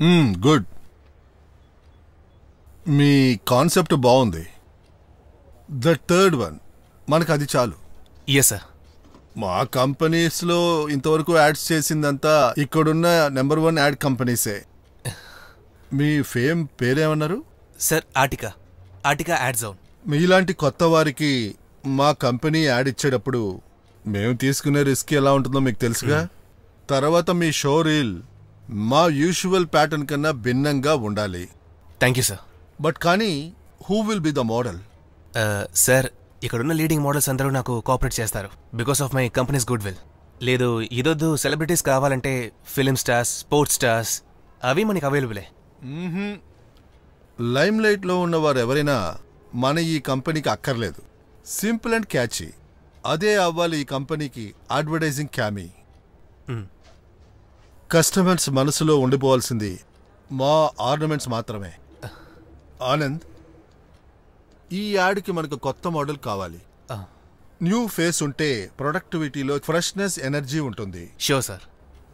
Good. మీ concept బాగుంది. The third one మనకు అది చాలు. Yes sir. మా కంపెనీస్లో ఇంతవరకు యాడ్స్ చేసిందంతా ఇక్కడున్న నెంబర్ 1 యాడ్ కంపెనీసే. మీ ఫేమ్ పేరేమన్నారు? సార్ ఆర్టికా యాడ్ జోన్. మీలాంటి కొత్త వారికి మా కంపెనీ యాడ్ ఇచ్చేటప్పుడు మేము తీసుకునే రిస్క్ ఎలా ఉంటుందో మీకు తెలుసుగా. తర్వాత మీ షో రీల్ మా యూజువల్ ప్యాటర్న్ కన్నా భిన్నంగా ఉండాలి. Thank you sir. బట్ కానీ who will be the model? Sir ఇక్కడున్న లీడింగ్ మోడల్స్ అందరూ నాకు కోఆపరేట్ చేస్తారు because of my company's good will. లేదు ఇదొద్దు సెలబ్రిటీస్ కావాలంటే ఫిలిం స్టార్స్, స్పోర్ట్స్ స్టార్స్ అవి మనకి అవైలబులే. లైమ్ లైట్లో ఉన్నవారు ఎవరైనా మన ఈ కంపెనీకి అక్కర్లేదు. సింపుల్ అండ్ క్యాచీ అదే అవ్వాలి ఈ కంపెనీకి అడ్వర్టైజింగ్ క్యామీ. కస్టమర్స్ మనసులో ఉండిపోవాల్సింది మా ఆర్నమెంట్స్ మాత్రమే. ఆనంద్, ఈ యాడ్కి మనకు కొత్త మోడల్ కావాలి. న్యూ ఫేస్ ఉంటే ప్రొడక్టివిటీలో ఫ్రెష్నెస్, ఎనర్జీ ఉంటుంది. Sure sir.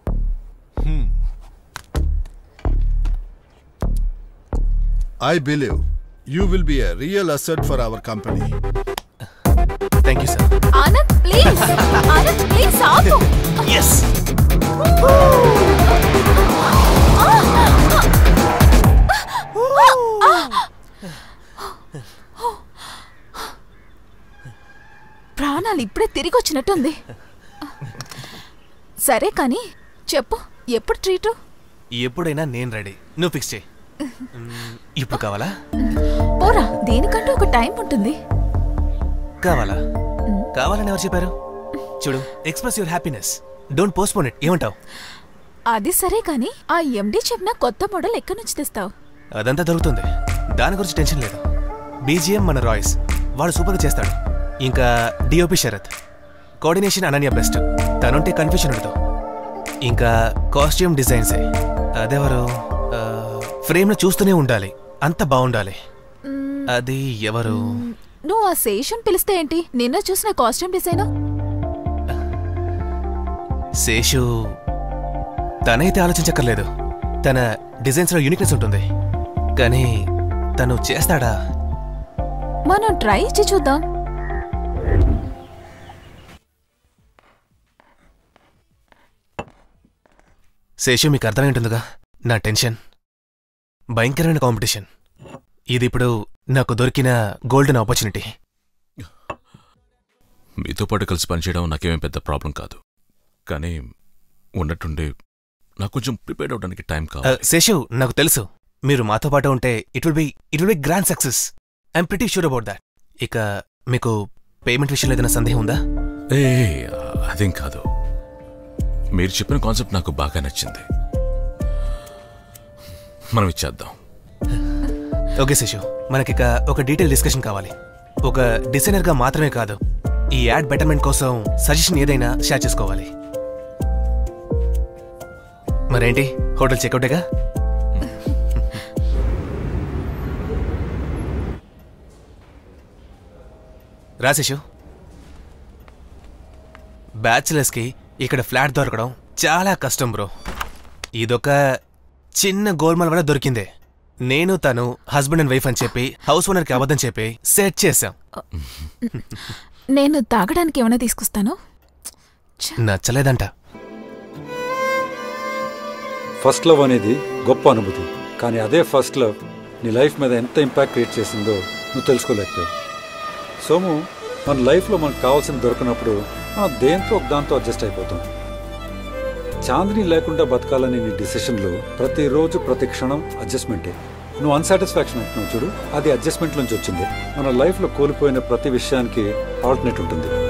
I believe you will be a real asset for our company. Thank you, sir. Anand, please. Anand, please, aagu. Yes. ప్రాణాలు ఇప్పుడే తిరిగి వచ్చినట్టుంది. సరే కానీ చెప్పు, ఎప్పుడు ట్రీటు? ఎప్పుడైనా నేను రెడీ, నువ్వు ఫిక్స్ చేయి. ఇప్పుడు కావాలా? పోరా, దేనికంటూ ఒక టైం ఉంటుంది. కావాలని ఎవరు చెప్పారు? చూడు, express your happiness, don't postpone it. ఏమంటావు? అది సరే కానీ ఆ ఎండి చెప్పిన కొత్త మోడల్ ఎక్కడి నుంచి తెస్తావు? అదంతా దొరుకుతుంది, దాని గురించి టెన్షన్ లేదు. బీజిఎం మన రాయ్స్, వాడు సూపర్గా చేస్తాడు. ఇంకా DOP Sharath, coordination Ananya best, తనుంటే కన్ఫ్యూషన్ ఉండదు. ఇంకా కాస్ట్యూమ్ డిజైన్సే, అదెవరు? ఫ్రేమ్లో చూస్తూనే ఉండాలి, అంత బాగుండాలి. అది ఎవరు? నువ్వు ఆ శేషుని పిలిస్తే ఏంటి? నిన్న చూసిన కాస్ట్యూమ్ డిజైన్ శేషు తనైతే ఆలోచించక్కర్లేదు, తన డిజైన్స్లో యూనిక్నెస్ ఉంటుంది. కానీ తను చేస్తాడా? మనం ట్రై ఇచ్చి చూద్దాం. శేషు, మీకు అర్థమై ఉంటుందిగా నా టెన్షన్. భయంకరమైన కాంపిటీషన్. ఇది ఇప్పుడు నాకు దొరికిన గోల్డెన్ ఆపర్చునిటీ. మీతో పాటు కలిసి పనిచేయడం నాకేమీ పెద్ద ప్రాబ్లం కాదు, కానీ ఉన్నట్టుండి నాకు కొంచెం ప్రిపేర్ అవడానికి టైం కావాలి. శేషు, నాకు తెలుసు మీరు మాతో పాటు ఉంటే it will be grand success. I'm pretty sure about that. ఇక మీకు పేమెంట్ విషయంలో ఏదైనా సందేహం ఉందా? అదేం కాదు, మీరు చెప్పిన కాన్సెప్ట్ నాకు బాగా నచ్చింది. మనం ఇచ్చేద్దాం. ఓకే శేషు, మనకిక ఒక డీటెయిల్ డిస్కషన్ కావాలి. ఒక డిజైనర్గా మాత్రమే కాదు, ఈ యాడ్ బెటర్మెంట్ కోసం సజెషన్ ఏదైనా షేర్ చేసుకోవాలి. మరేంటి, హోటల్ చెక్అవుటేగా? రా శేషు. బ్యాచిలర్స్కి ఇక్కడ ఫ్లాట్ దొరకడం చాలా కష్టం బ్రో. ఇదొక చిన్న గోల్మాల్ వల్ల దొరికిందే. నేను తను హస్బెండ్ అండ్ వైఫ్ అని చెప్పి హౌస్ ఓనర్కి అబద్ధం చెప్పి సెట్ చేశాం. నేను తాగడానికి ఏమైనా తీసుకొస్తాను. నచ్చలేదంట. ఫస్ట్ లవ్ అనేది గొప్ప అనుభూతి, కానీ అదే ఫస్ట్ లవ్ నీ లైఫ్ మీద ఎంత ఇంపాక్ట్ క్రియేట్ చేసిందో నువ్వు తెలుసుకోలేకపోయావు. సోము, మన లైఫ్లో మనకు కావాల్సింది దొరికినప్పుడు మనం దేంతో దాంతో అడ్జస్ట్ అయిపోతాం. చాందిని లేకుండా బతకాలని నీ డిసిషన్లో ప్రతిరోజు ప్రతి క్షణం అడ్జస్ట్మెంటే. నువ్వు అన్సాటిస్ఫాక్షన్ అంటున్నావు చూడు, అది అడ్జస్ట్మెంట్ నుంచి వచ్చింది. మన లైఫ్లో కోల్పోయిన ప్రతి విషయానికి ఆల్టర్నేట్ ఉంటుంది.